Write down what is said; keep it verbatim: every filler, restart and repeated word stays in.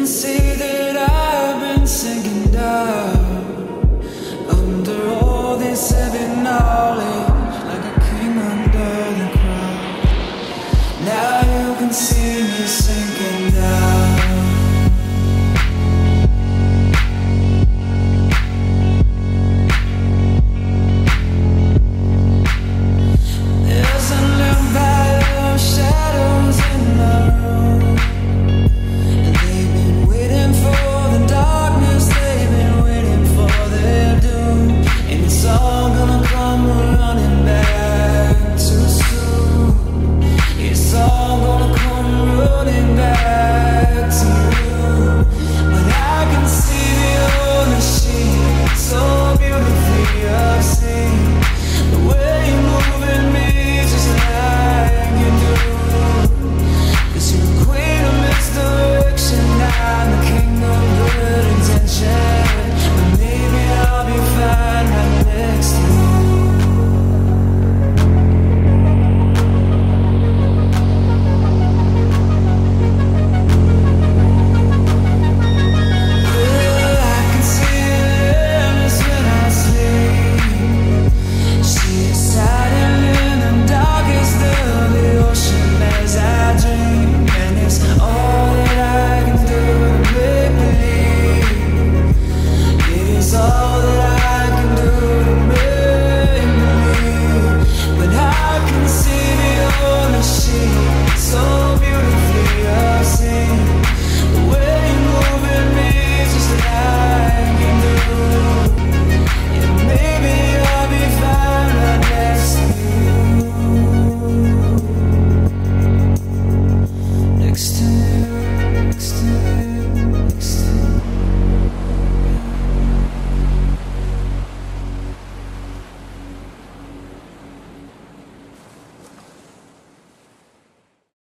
see that I've been sinking down under all this heavy knowledge, like a king under the crown. Now you can see me sinking down. There's a little battle of shadows in my room, and they've been waiting for the darkness, they've been waiting for their doom. And it's all gonna come running back too soon. It's all gonna come running back to you.